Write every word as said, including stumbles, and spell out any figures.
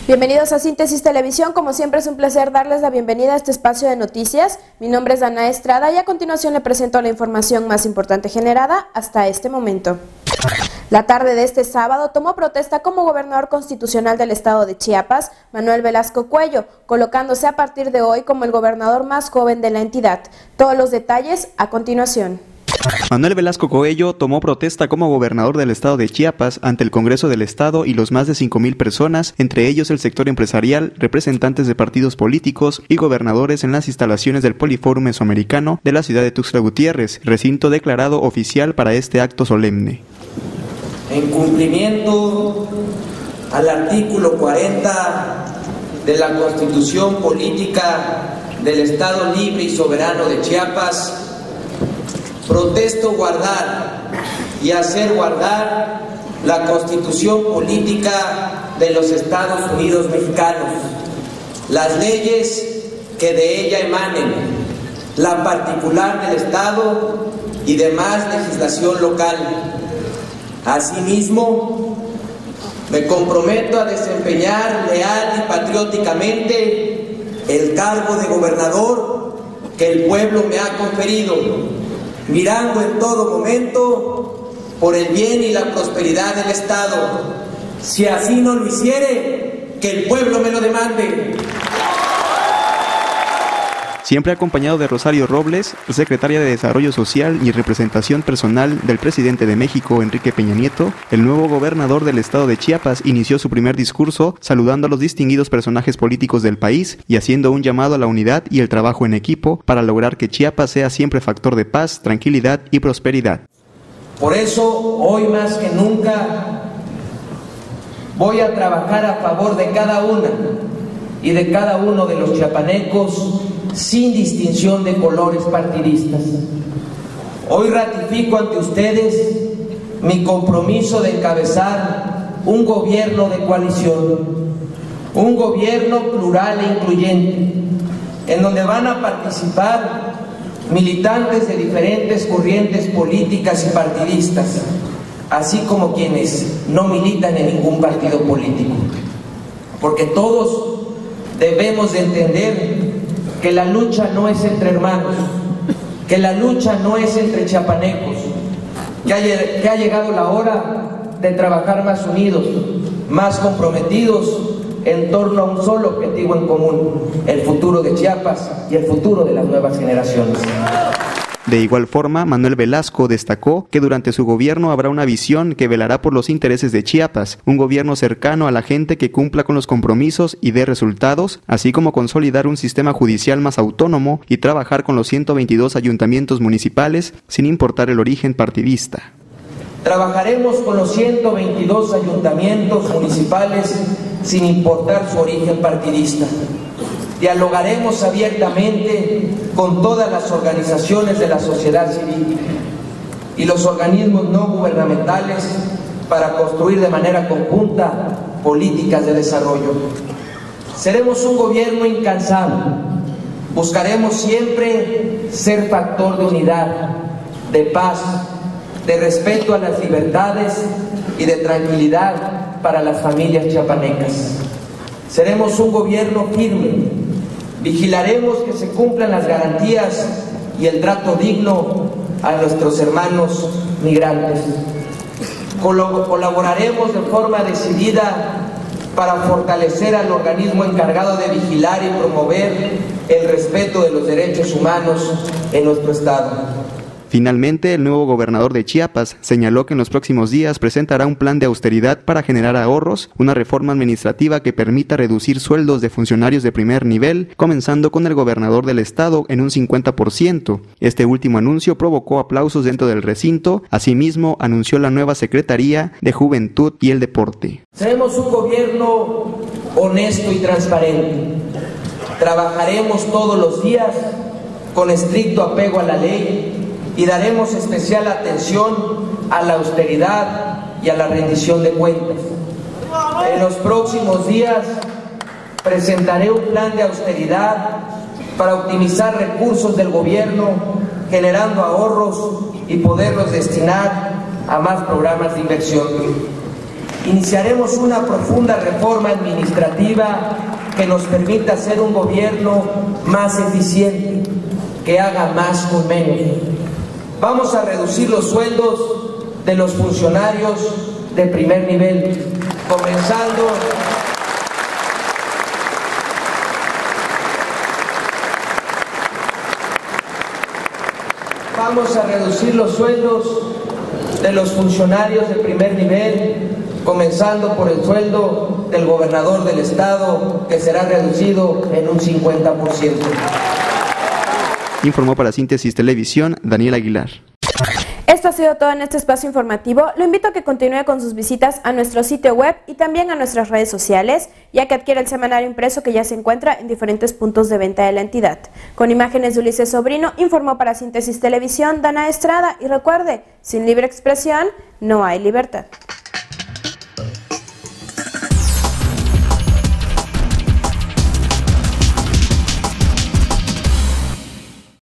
Bienvenidos a Síntesis Televisión. Como siempre es un placer darles la bienvenida a este espacio de noticias. Mi nombre es Dana Estrada y a continuación le presento la información más importante generada hasta este momento. La tarde de este sábado tomó protesta como gobernador constitucional del estado de Chiapas, Manuel Velasco Cuello, colocándose a partir de hoy como el gobernador más joven de la entidad. Todos los detalles a continuación. Manuel Velasco Cuello tomó protesta como gobernador del estado de Chiapas ante el Congreso del Estado y los más de cinco mil personas, entre ellos el sector empresarial, representantes de partidos políticos y gobernadores en las instalaciones del Poliforum Mesoamericano de la ciudad de Tuxtla Gutiérrez, recinto declarado oficial para este acto solemne. En cumplimiento al artículo cuarenta de la Constitución Política del Estado Libre y Soberano de Chiapas, protesto guardar y hacer guardar la Constitución Política de los Estados Unidos Mexicanos, las leyes que de ella emanen, la particular del Estado y demás legislación local. Asimismo, me comprometo a desempeñar leal y patrióticamente el cargo de gobernador que el pueblo me ha conferido, mirando en todo momento por el bien y la prosperidad del Estado. Si así no lo hiciere, que el pueblo me lo demande. Siempre acompañado de Rosario Robles, secretaria de Desarrollo Social y representación personal del presidente de México, Enrique Peña Nieto, el nuevo gobernador del estado de Chiapas inició su primer discurso saludando a los distinguidos personajes políticos del país y haciendo un llamado a la unidad y el trabajo en equipo para lograr que Chiapas sea siempre factor de paz, tranquilidad y prosperidad. Por eso, hoy más que nunca, voy a trabajar a favor de cada una y de cada uno de los chiapanecos, sin distinción de colores partidistas. Hoy ratifico ante ustedes mi compromiso de encabezar un gobierno de coalición, un gobierno plural e incluyente, en donde van a participar militantes de diferentes corrientes políticas y partidistas, así como quienes no militan en ningún partido político, porque todos debemos de entender que la lucha no es entre hermanos, que la lucha no es entre chiapanecos, que ha, que ha llegado la hora de trabajar más unidos, más comprometidos en torno a un solo objetivo en común, el futuro de Chiapas y el futuro de las nuevas generaciones. De igual forma, Manuel Velasco destacó que durante su gobierno habrá una visión que velará por los intereses de Chiapas, un gobierno cercano a la gente que cumpla con los compromisos y dé resultados, así como consolidar un sistema judicial más autónomo y trabajar con los ciento veintidós ayuntamientos municipales sin importar el origen partidista. Trabajaremos con los ciento veintidós ayuntamientos municipales sin importar su origen partidista. Dialogaremos abiertamente con todas las organizaciones de la sociedad civil y los organismos no gubernamentales para construir de manera conjunta políticas de desarrollo. Seremos un gobierno incansable. Buscaremos siempre ser factor de unidad, de paz, de respeto a las libertades y de tranquilidad para las familias chiapanecas. Seremos un gobierno firme. Vigilaremos que se cumplan las garantías y el trato digno a nuestros hermanos migrantes. Colaboraremos de forma decidida para fortalecer al organismo encargado de vigilar y promover el respeto de los derechos humanos en nuestro estado. Finalmente, el nuevo gobernador de Chiapas señaló que en los próximos días presentará un plan de austeridad para generar ahorros, una reforma administrativa que permita reducir sueldos de funcionarios de primer nivel, comenzando con el gobernador del estado en un cincuenta por ciento. Este último anuncio provocó aplausos dentro del recinto. Asimismo, anunció la nueva Secretaría de Juventud y el Deporte. Seremos un gobierno honesto y transparente. Trabajaremos todos los días con estricto apego a la ley y daremos especial atención a la austeridad y a la rendición de cuentas. En los próximos días presentaré un plan de austeridad para optimizar recursos del gobierno, generando ahorros y poderlos destinar a más programas de inversión. iniciaremos una profunda reforma administrativa que nos permita ser un gobierno más eficiente, que haga más con menos. Vamos a reducir los sueldos de los funcionarios de primer nivel, comenzando Vamos a reducir los sueldos de los funcionarios de primer nivel, comenzando por el sueldo del gobernador del estado, que será reducido en un cincuenta por ciento. Informó para Síntesis Televisión Daniel Aguilar. Esto ha sido todo en este espacio informativo. Lo invito a que continúe con sus visitas a nuestro sitio web y también a nuestras redes sociales, ya que adquiere el semanario impreso que ya se encuentra en diferentes puntos de venta de la entidad. Con imágenes de Ulises Sobrino, informó para Síntesis Televisión Dana Estrada y recuerde, sin libre expresión no hay libertad.